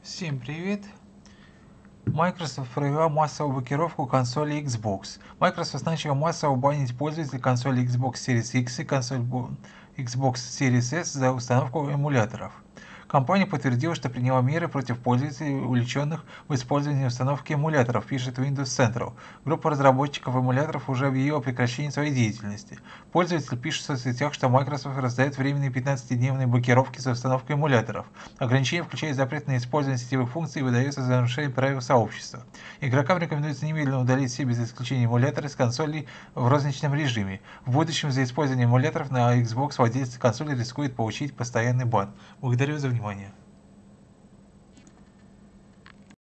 Всем привет! Microsoft провела массовую блокировку консоли Xbox. Microsoft начала массово банить пользователей консоли Xbox Series X и Xbox Series S за установку эмуляторов. Компания подтвердила, что приняла меры против пользователей, увлеченных в использовании установки эмуляторов, пишет Windows Central. Группа разработчиков эмуляторов уже объявила о прекращении своей деятельности. Пользователи пишут в соцсетях, что Microsoft раздает временные 15-дневные блокировки за установку эмуляторов. Ограничения включают запрет на использование сетевых функций и выдаются за нарушение правил сообщества. Игрокам рекомендуется немедленно удалить все без исключения эмуляторы с консолей в розничном режиме. В будущем за использование эмуляторов на Xbox владельцы консоли рискуют получить постоянный бан. Благодарю за внимание.